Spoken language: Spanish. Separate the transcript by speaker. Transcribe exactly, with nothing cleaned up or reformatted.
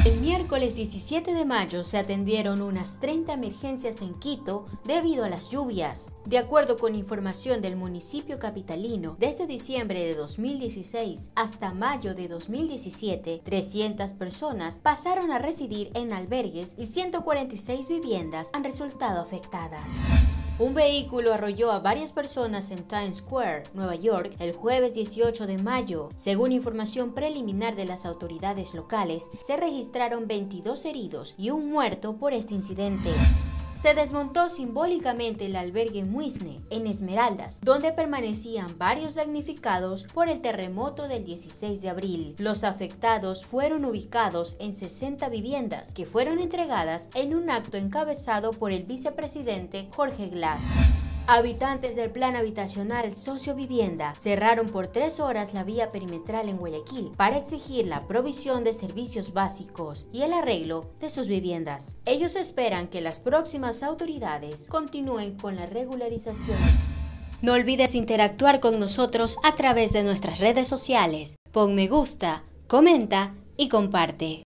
Speaker 1: El miércoles diecisiete de mayo se atendieron unas treinta emergencias en Quito debido a las lluvias. De acuerdo con información del municipio capitalino, desde diciembre de dos mil dieciséis hasta mayo de dos mil diecisiete, trescientas personas pasaron a residir en albergues y ciento cuarenta y seis viviendas han resultado afectadas. Un vehículo arrolló a varias personas en Times Square, Nueva York, el jueves dieciocho de mayo. Según información preliminar de las autoridades locales, se registraron veintidós heridos y un muerto por este incidente. Se desmontó simbólicamente el albergue Muisne, en Esmeraldas, donde permanecían varios damnificados por el terremoto del dieciséis de abril. Los afectados fueron ubicados en sesenta viviendas, que fueron entregadas en un acto encabezado por el vicepresidente Jorge Glass. Habitantes del Plan Habitacional Sociovivienda cerraron por tres horas la vía perimetral en Guayaquil para exigir la provisión de servicios básicos y el arreglo de sus viviendas. Ellos esperan que las próximas autoridades continúen con la regularización. No olvides interactuar con nosotros a través de nuestras redes sociales. Pon me gusta, comenta y comparte.